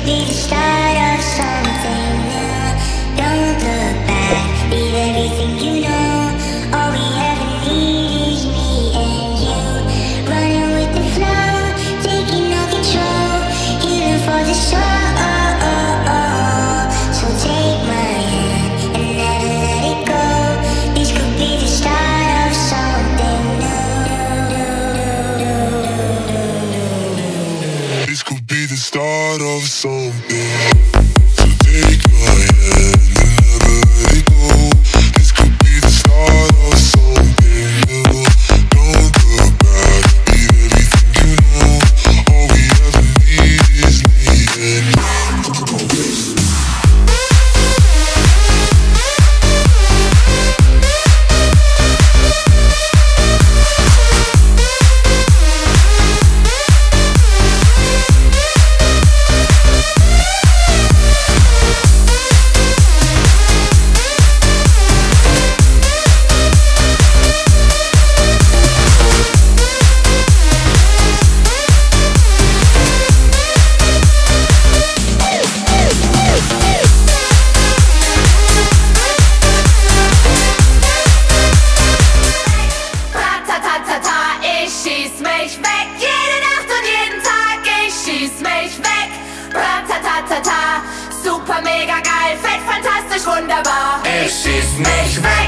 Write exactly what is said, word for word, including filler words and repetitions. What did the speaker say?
be the start of something new. Don't look back, leave everything you know. All we ever need is me and you, running with the flow, taking no control, even for the soul. So take my hand and never let it go. This could be the start of something new. This could be the start of something. So take my hand and never let it go. This could be the start of something new. Don't look back, leave everything you know. All we ever need is me and you. Super mega geil, fett, fantastisch, wunderbar. Ich schieß mich weg.